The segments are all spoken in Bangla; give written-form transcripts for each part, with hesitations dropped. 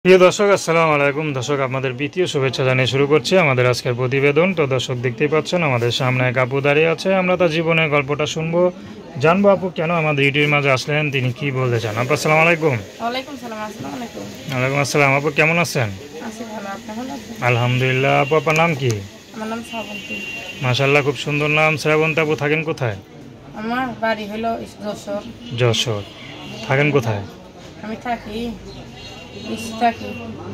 প্রিয় দর্শক, আসসালামু আলাইকুম। দর্শক, আপনাদের প্রীতীয় শুভেচ্ছা জানিয়ে শুরু করছি আমাদের আজকের প্রতিবেদন। তো দর্শক, দেখতেই পাচ্ছেন আমাদের সামনে এক আপু দাঁড়িয়ে আছে। আমরা তার জীবনের গল্পটা শুনবো, জানবো আপু কেন আমাদের ইউটিউবের মাঝে আসলেন, তিনি কি বলতে চান। আপু আসসালামু আলাইকুম। ওয়ালাইকুম সালাম। আসসালামু আলাইকুম। ওয়ালাইকুম আসসালাম। আপু কেমন আছেন? আছি ভালো, আপনি ভালো আছেন? আলহামদুলিল্লাহ। আপু আপনার নাম কি? আমার নাম শ্রাবন্তী। মাশাআল্লাহ, খুব সুন্দর নাম। শ্রাবন্তী আপু, থাকেন কোথায়? আমার বাড়ি হলো যশোর। যশোর। থাকেন কোথায়? আমি থাকি থাকি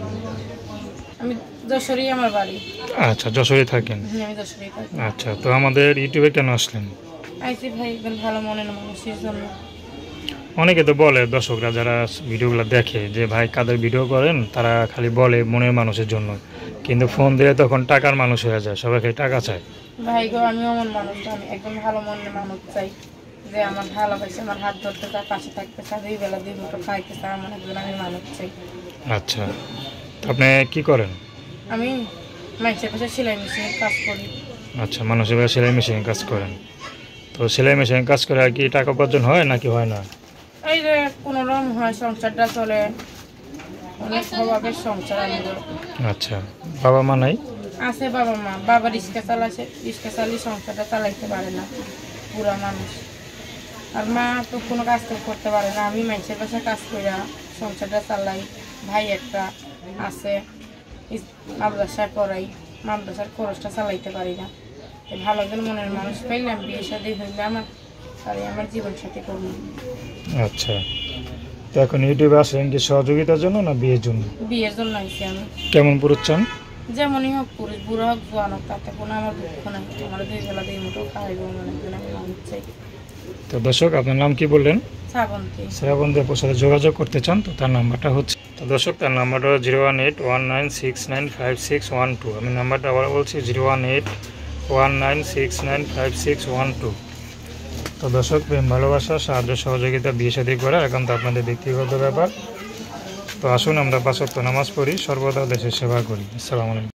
আমি যশোরই আমার বাড়ি। আচ্ছা, যশোরে থাকেন। আমি যশোরেই থাকি। আচ্ছা, তো আমাদের ইউটিউবে কেন আসলেন? আইসি ভাই, একজন ভালো মনের মানুষের জন্য। অনেকে তো বলে, দর্শকরা যারা ভিডিওগুলো দেখে, যে ভাই কাদের ভিডিও করেন, তারা খালি বলে মনের মানুষের জন্য, কিন্তু ফোন দিলে তখন টাকার মানুষ হয়ে যায়, সবাই খালি টাকা চায়। ভাই গো, আমি অমন মানুষ না। আমি একদম ভালো মনের মানুষ চাই, যে আমার ভালোবাসে, আমার হাত ধরতে চায়, পাশে থাকতে চায়, দুই বেলা দুই মুঠো খাইতে চায়, এমন একজন আমি মানুষ চাই। আচ্ছা, আপনি কি করেন? আমি মানুষের পাশে সেলাই মেশিনের কাজ করি। আচ্ছা, মানুষের বাসায় সেলাই মেশিনের কাজ করেন। তো সেলাই মেশিনের কাজ করে আর কি টাকা উপার্জন হয় নাকি হয় না? এই যে কোনো রকম হয়, সংসারটা চলে, অনেক অভাবের সংসার আমাদের। আচ্ছা, বাবা মা নাই? আছে বাবা মা। বাবা রিক্সা চালাচ্ছে, রিক্সা চালিয়ে সংসারটা চালাইতে পারে না, বুড়া মানুষ। আর মা তো কোনো কাজ তো করতে পারে না। আমি মানুষের বাসায় কাজ করি, সংসারটা চালাই। ভাই একটা আছে, মাদ্রাসায় পড়াই, মাদ্রাসার খরচটা চালাইতে পারি না। ভালো একজন মনের মানুষ পাইলাম, বিয়ে শাদী হইলে আমার, তাই আমার জীবন সাথী করবো। আচ্ছা, তো এখন ইউটিউবে আসেন কি সহযোগিতার জন্য না বিয়ের জন্য? বিয়ের জন্য আইসি আমি। কেমন পুরুষ চান? যেমনই হোক, পুরুষ বুড়ো হোক জোয়ান হোক, তাতে কোনো আমার দুঃখ নাই। আমার দুই বেলা দুই মুঠো খাওয়াইব, মনে একজন আমি মানুষ চাই। তো দর্শক, আপনার নাম কি বললেন? শ্রাবন্তী। শ্রাবন্তী আপুর সাথে যোগাযোগ করতে চান, তো তার নাম্বারটা হচ্ছে, তো দর্শক তার নাম্বারটা 01819695612। আমি নাম্বারটা আবার বলছি, 01819695612। তো দর্শক, প্রেম ভালোবাসা, সাহায্য সহযোগিতা, বিয়ে শাদী করা এখন তো আপনাদের ব্যক্তিগত ব্যাপার। তো আসুন আমরা ৫ ওয়াক্ত নামাজ পড়ি, সর্বদা দেশের সেবা করি। আসসালামু আলাইকুম।